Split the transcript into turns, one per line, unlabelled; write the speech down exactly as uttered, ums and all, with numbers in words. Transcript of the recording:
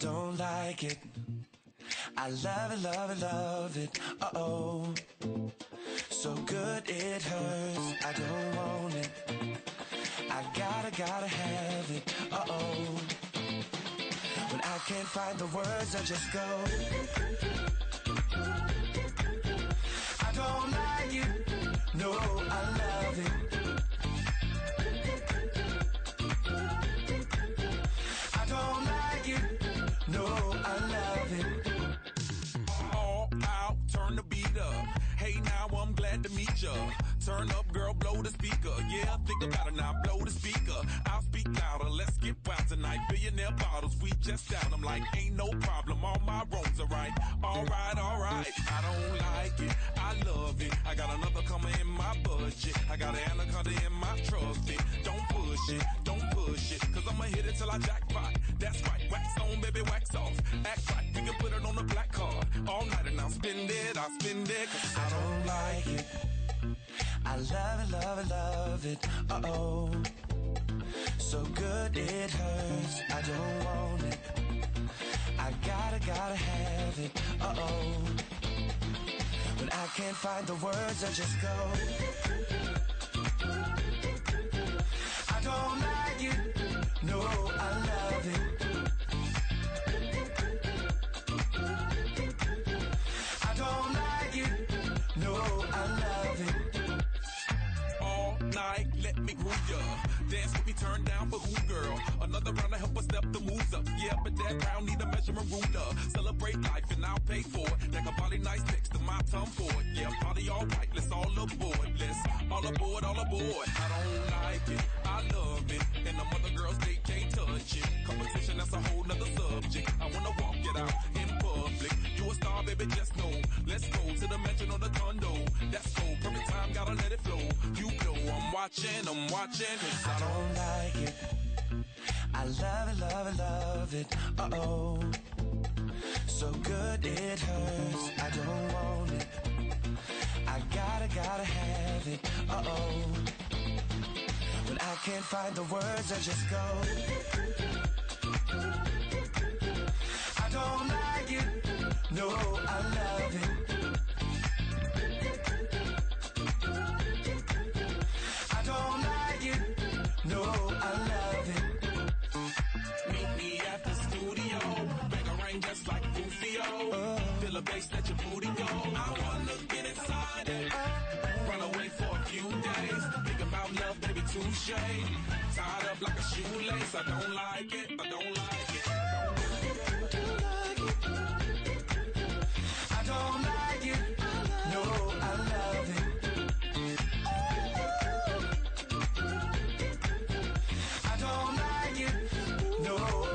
don't like it. I love it, love it, love it. Uh-oh. So good it hurts. I don't want it. I gotta, gotta have it. Uh-oh. When I can't find the words, I just go. I don't like it. No, I love it. I don't like it. No, I love it.
All out, turn the beat up. Hey, now I'm glad to meet ya. Turn up, girl, blow the speaker. Yeah, think about it now, blow the speaker. I'll speak louder, let's get wild tonight. Billionaire bottles, we just down. I'm like, ain't no problem, all my wrongs are right. Alright, alright, I don't like it, I love it. I got another coming in my budget. I got an anaconda in my trusty. Don't push it, don't push it, cause I'ma hit it till I jackpot. That's right, wax on, baby, wax off. Act right, we can put it on the black card. All night and I'll spend it, I'll spend it. Cause
I don't like it. I love it, love it, love it. Uh-oh. So good it hurts. I don't want it. I gotta, gotta have it. Uh-oh. When I can't find the words, I just go. I don't like it. No, I love it. I don't like it. No, I love it.
Night, let me groove ya. Dance with me, turn down for who, girl? Another round to help us step the moves up. Yeah, but that round need a measurement ruler. Celebrate life and I'll pay for it. That can probably nice next to my tongue for it. Yeah, party all right, let's all aboard. Let's all aboard, all aboard. I don't like it, I love it. And the mother girls, they can't touch it. Competition, that's a whole nother subject. I wanna walk it out in public. You a star, baby, just know. Let's go to the mansion or the condo. That's cool, perfect time, gotta let it flow. You know I'm watching, I'm watching. Cause
I don't like it. I love it, love it, love it. Uh-oh. So good it hurts. I don't want it. I gotta, gotta have it. Uh-oh. When I can't find the words, I just go. I don't like it. No, I love it. I don't like it. No, I love it.
Meet me at the studio. Bang a ring just like Rufio. Uh, Feel a bass, let your booty go. I wanna get inside it. Run away for a few days. Think about love, baby, touche. Tied up like a shoelace. I don't like it. I don't like it.
I don't like it. I don't like it. No, I love it. I don't like it. No,